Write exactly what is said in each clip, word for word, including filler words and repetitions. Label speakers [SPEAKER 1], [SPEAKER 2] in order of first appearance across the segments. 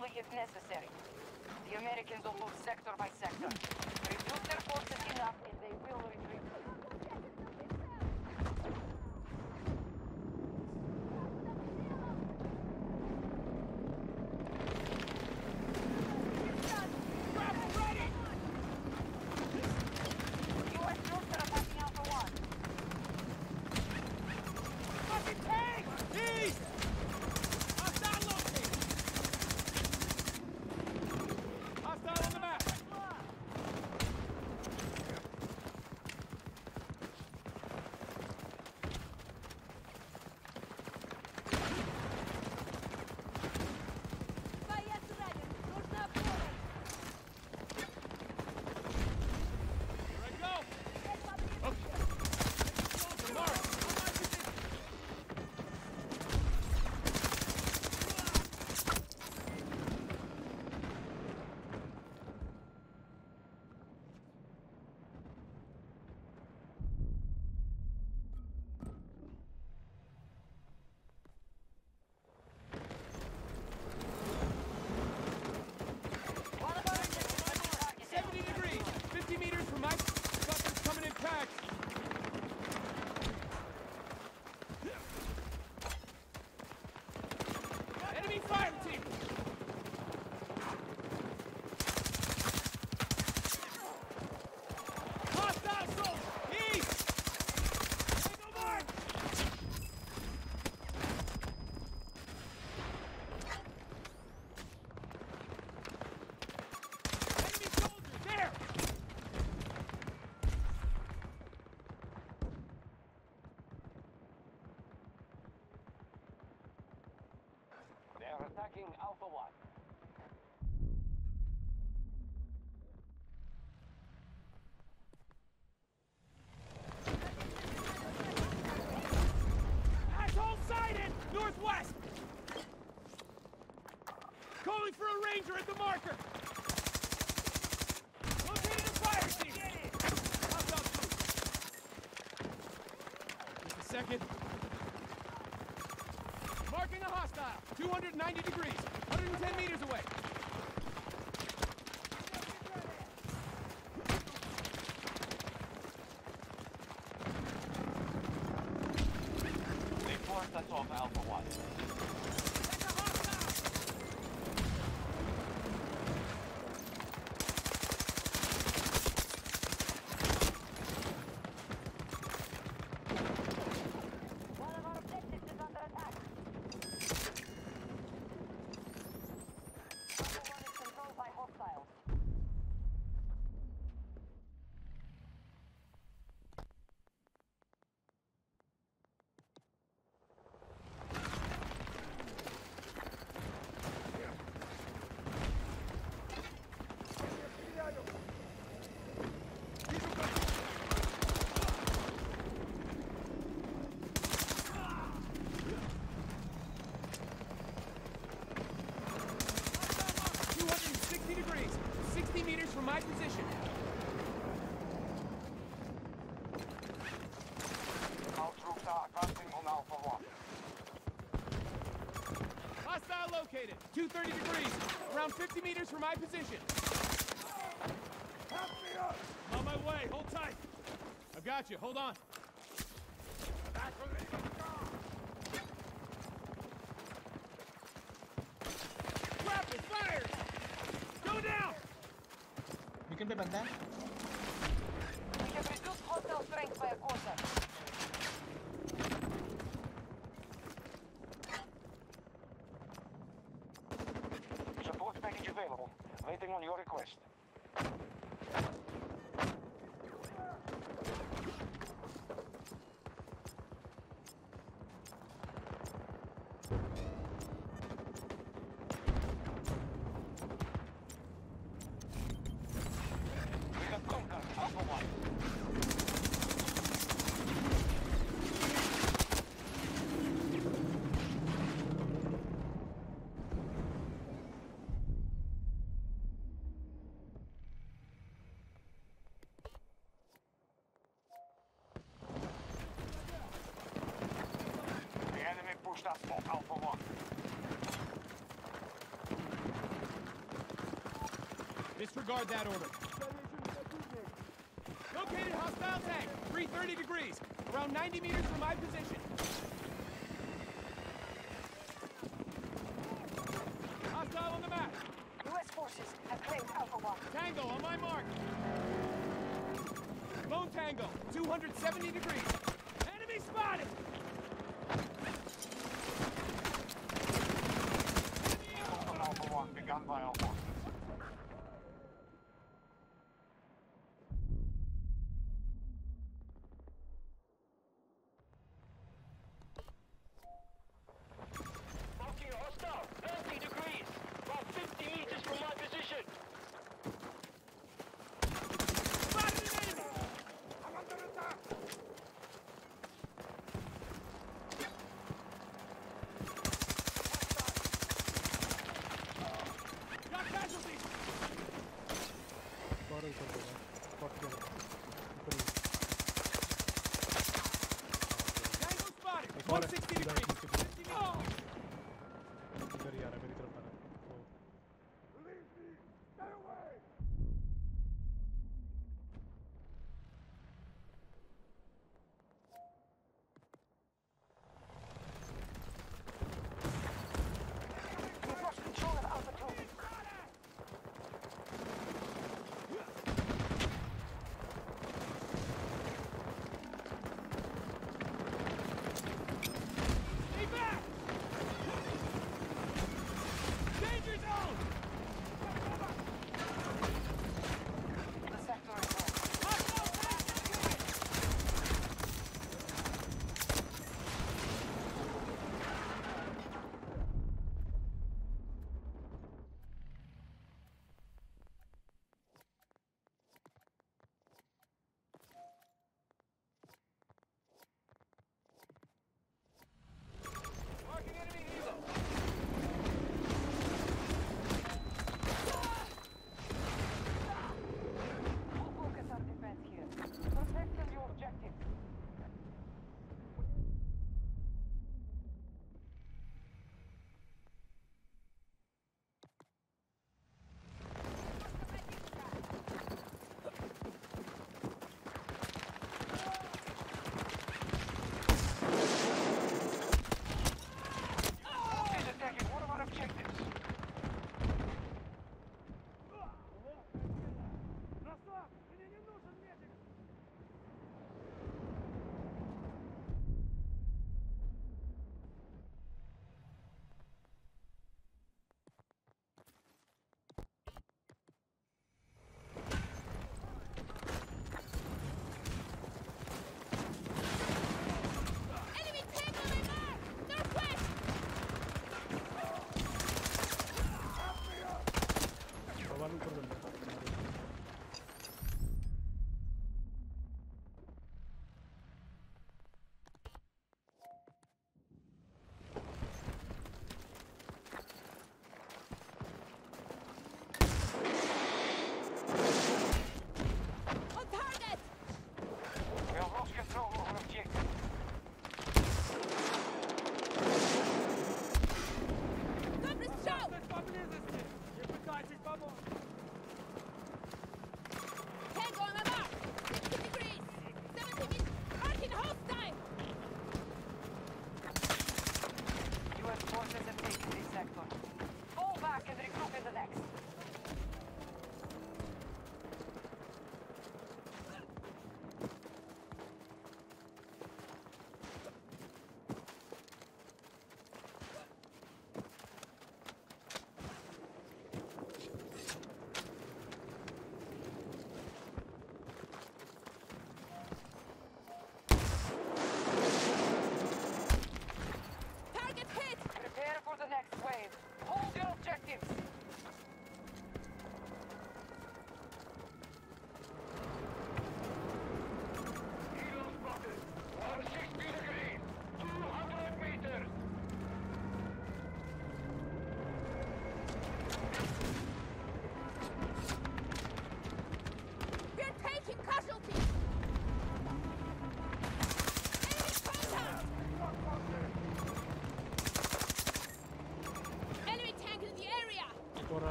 [SPEAKER 1] only if necessary. The Americans will move sector by sector. Reduce their forces enough and they will retreat.
[SPEAKER 2] They're attacking Alpha One.
[SPEAKER 3] Asshole sighted! Northwest! Calling for a ranger at the marker! Located a fire team! Hostile two. Just a second. Marking a hostile! two hundred ninety degrees! one hundred ten meters away!
[SPEAKER 2] They forced us off Alpha One.
[SPEAKER 3] sixty meters from my position.
[SPEAKER 2] Our troops are advancing on Alpha One.
[SPEAKER 3] Hostile located. two thirty degrees. Around fifty meters from my position.
[SPEAKER 4] Help me up!
[SPEAKER 3] I'm on my way. Hold tight. I've got you. Hold on.
[SPEAKER 4] Back from the car!
[SPEAKER 3] Rapid fire! Go down!
[SPEAKER 5] Weekend पे बंदा है?
[SPEAKER 1] We have reduced hostile strength by a quarter.
[SPEAKER 2] Support package available. Waiting on your request. We have conquered Alpha One. The enemy pushed us off Alpha One.
[SPEAKER 3] disregard that order. Located hostile tank, three thirty degrees, around ninety meters from my position. Hostile on the map.
[SPEAKER 1] U S forces have claimed Alpha one.
[SPEAKER 3] Tango on my mark. Lone Tango, two hundred seventy degrees. Enemy spotted!
[SPEAKER 2] On Alpha one, begun by Alpha one.
[SPEAKER 6] Marking hostile, thirty degrees, about fifty meters from my position.
[SPEAKER 3] Spotted an enemy!
[SPEAKER 4] I'm under attack!
[SPEAKER 3] Got casualties! Tango spotted! one sixty degrees! fifty meters. Oh!
[SPEAKER 7] इधर ही आ रहा है मेरी तरफ आ रहा है वो
[SPEAKER 4] Release me! Stay away!
[SPEAKER 1] We've lost control of Alpha two.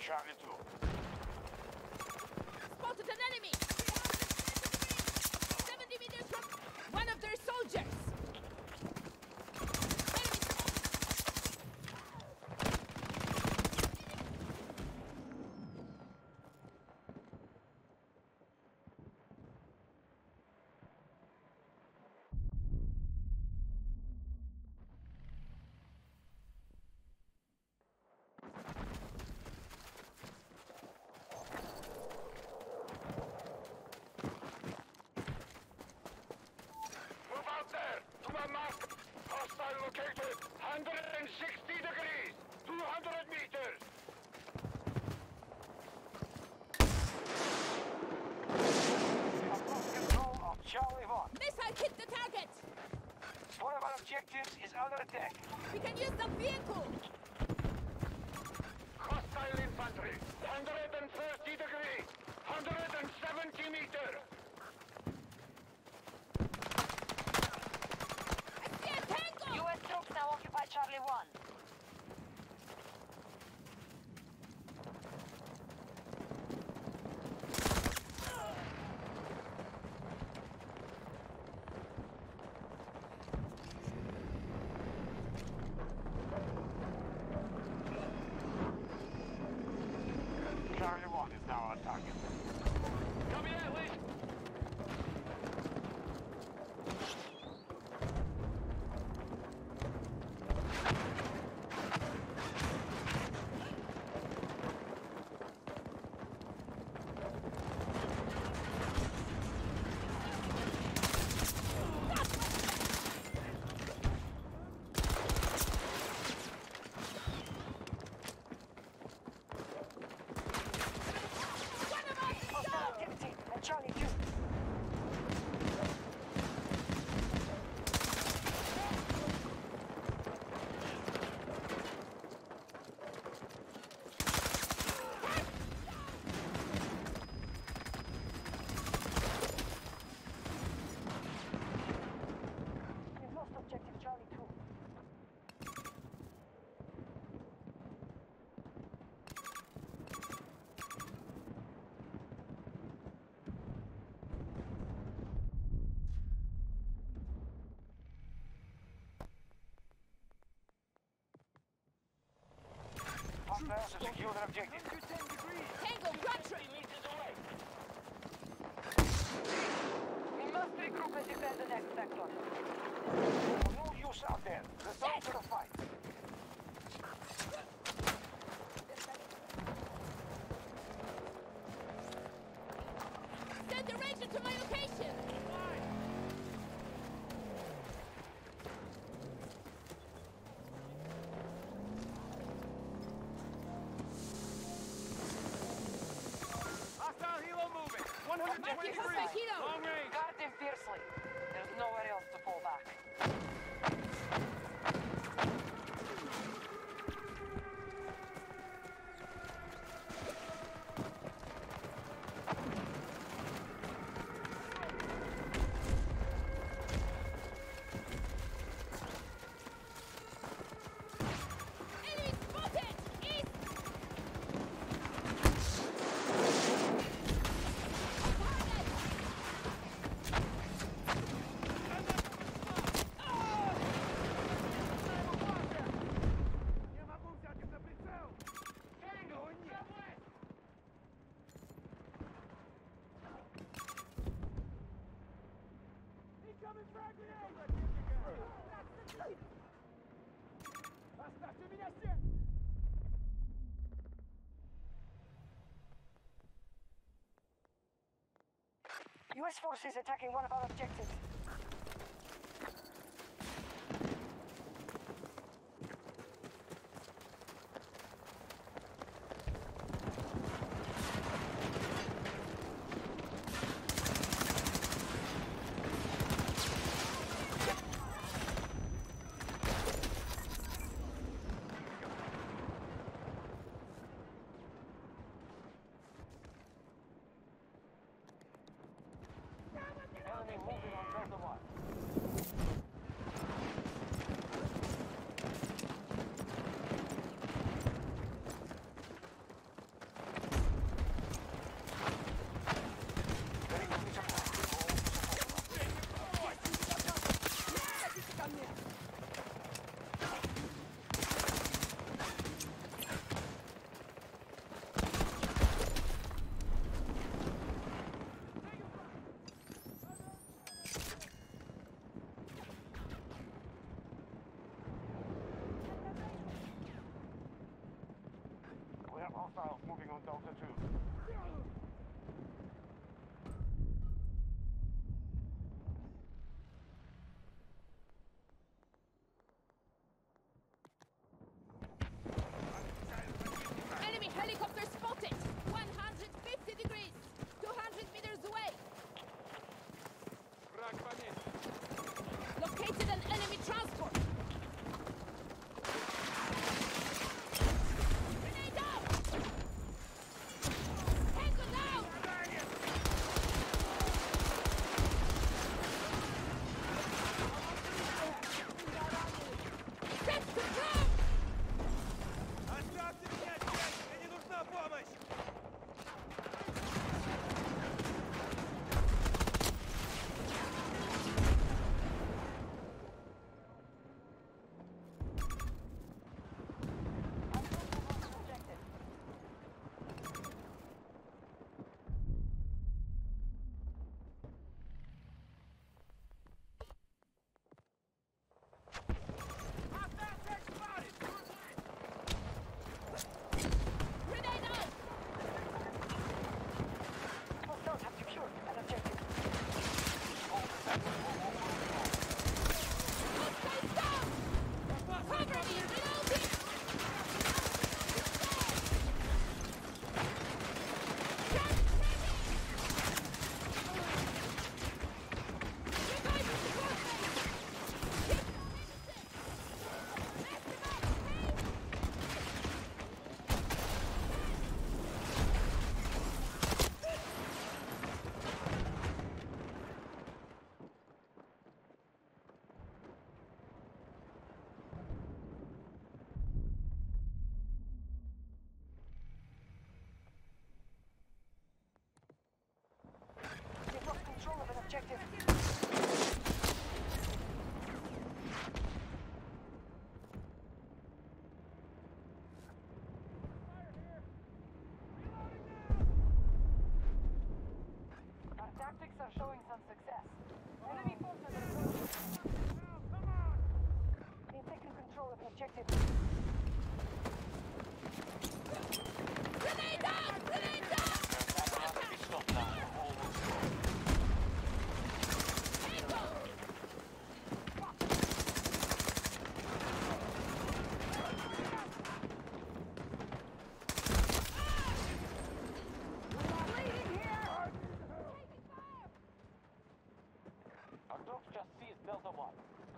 [SPEAKER 2] Charlie two.
[SPEAKER 8] Spotted an enemy! seventy meters from one of their soldiers!
[SPEAKER 4] Move out there! To my mark! Hostile located! one hundred sixty degrees! two hundred meters!
[SPEAKER 2] We have lost control of Charlie one.
[SPEAKER 8] Missile hit the target!
[SPEAKER 2] One of our objectives is under attack.
[SPEAKER 8] We can use the vehicle!
[SPEAKER 4] Hostile infantry! one hundred thirty degrees! one hundred seventy meters!
[SPEAKER 8] I see a tango!
[SPEAKER 1] U S troops now occupy Charlie one.
[SPEAKER 2] Charlie one is now on target.
[SPEAKER 6] Copy that, Lee.
[SPEAKER 1] Hostile activity at Charlie two. We've lost objective Charlie two.
[SPEAKER 2] Hostiles have secured an objective.
[SPEAKER 8] Tango, run!
[SPEAKER 6] fifty meters away.
[SPEAKER 1] We must regroup and defend the next sector.
[SPEAKER 2] No use out there. Return to the fight.
[SPEAKER 8] Send the ranger to my location!
[SPEAKER 3] Hostile helo moving. one hundred twenty
[SPEAKER 8] Marking
[SPEAKER 3] degrees.
[SPEAKER 8] hostile helo.
[SPEAKER 3] Long range.
[SPEAKER 1] Guard them fiercely. There's nowhere else to fall back.
[SPEAKER 8] Enemy spotted! East!
[SPEAKER 4] Nie ma buziak, jest na прицел! Tango, нет! Incoming frag grenade!
[SPEAKER 3] Оставьте меня всех!
[SPEAKER 1] U S forces attacking one of our objectives. Enemy moving on red objective. Our tactics are showing some success. Enemy forces are approaching. They've taken control of the objective.
[SPEAKER 8] Grenade out! Grenade out!
[SPEAKER 2] Stop now. Almost.
[SPEAKER 8] Tango!
[SPEAKER 2] Our troops just seized Delta One.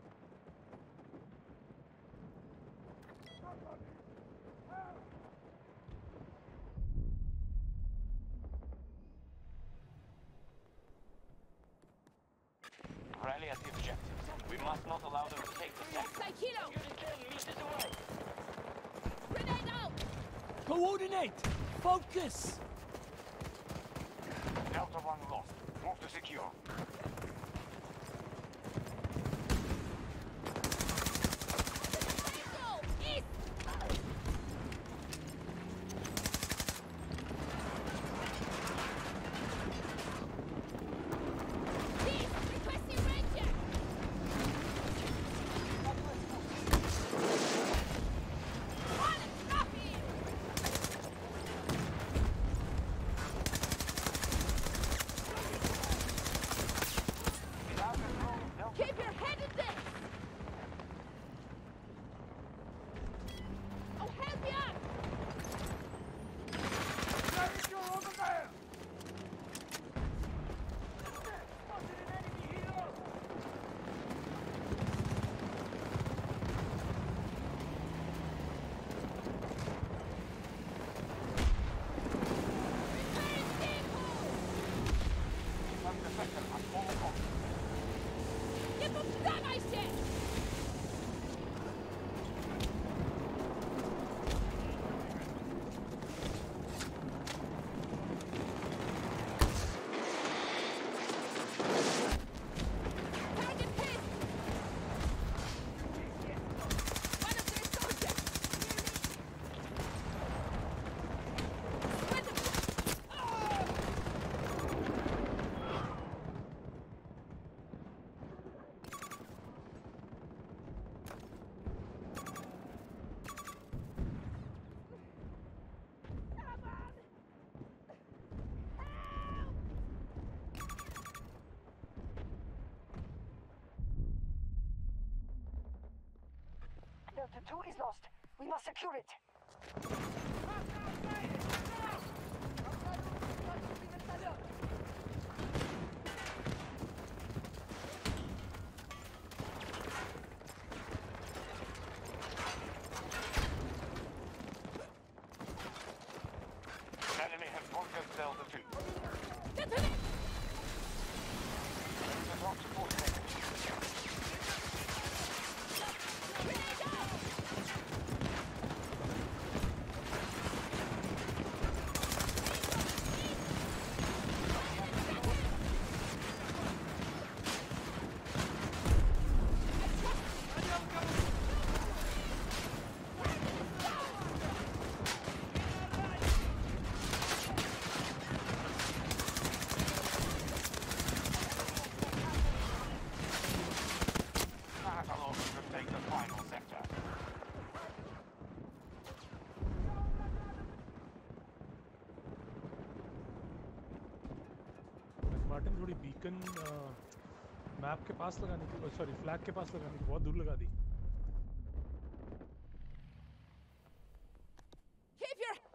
[SPEAKER 2] Rally at the objective. We must not allow them to take the sector.
[SPEAKER 8] Sai Kilo!
[SPEAKER 6] Unit ten meters away.
[SPEAKER 8] Grenade out!
[SPEAKER 3] Coordinate! Focus!
[SPEAKER 2] Delta One lost. Move to secure.
[SPEAKER 8] Tango! East! East! Requesting ranger! Pilot, stop here! Keep your head in this! Oh, help me up! Return vehicle!
[SPEAKER 2] Defend the sector at all costs.
[SPEAKER 8] Nie poddawaj się! Target hit! One of their soldiers! Spread them!
[SPEAKER 1] Delta two is lost. We must secure it.
[SPEAKER 2] Enemy have conquered Delta Two.
[SPEAKER 8] Detonate!
[SPEAKER 2] The drop support sector.
[SPEAKER 8] Grenade out!
[SPEAKER 2] That alone should take the final sector.
[SPEAKER 7] Martin थोड़ी beacon map के पास लगाने की sorry flag के पास लगाने की बहुत दूर लगा दी
[SPEAKER 8] Keep your...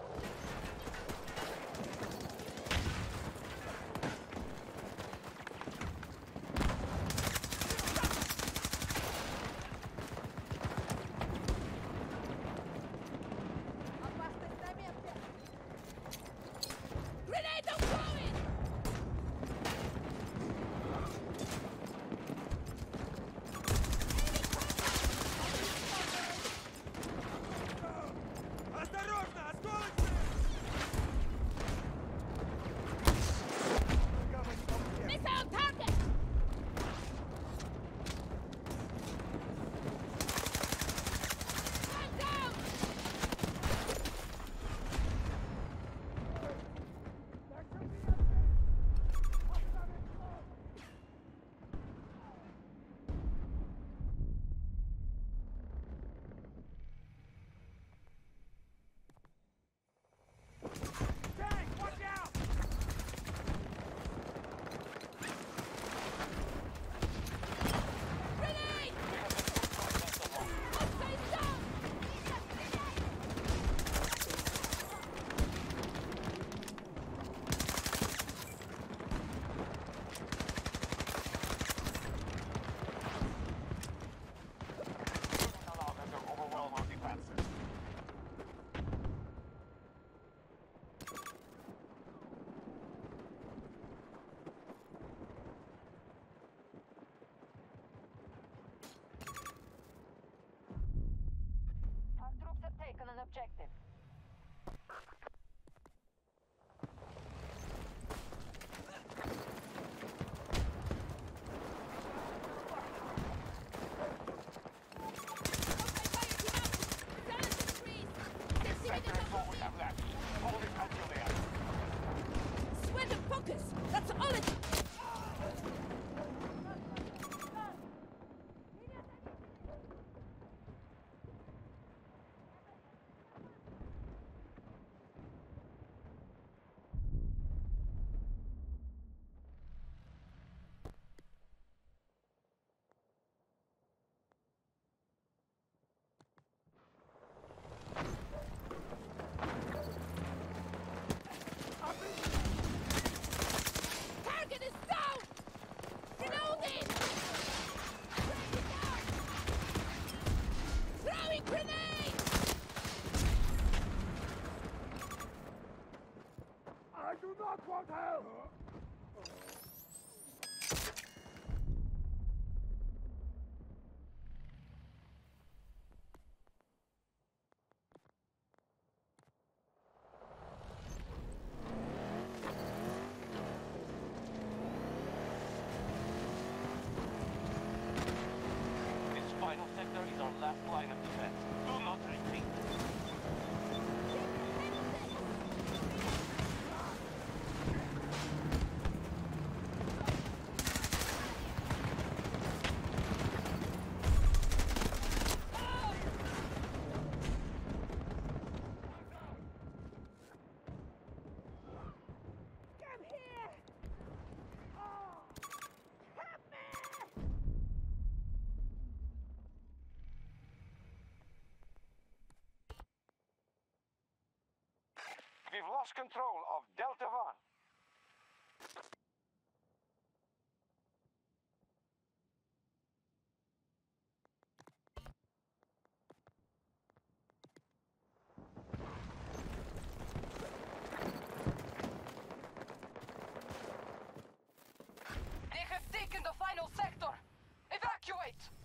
[SPEAKER 8] Grenade throwing! Enemy
[SPEAKER 4] lost control of Delta One.
[SPEAKER 1] They have taken the final sector! Evacuate!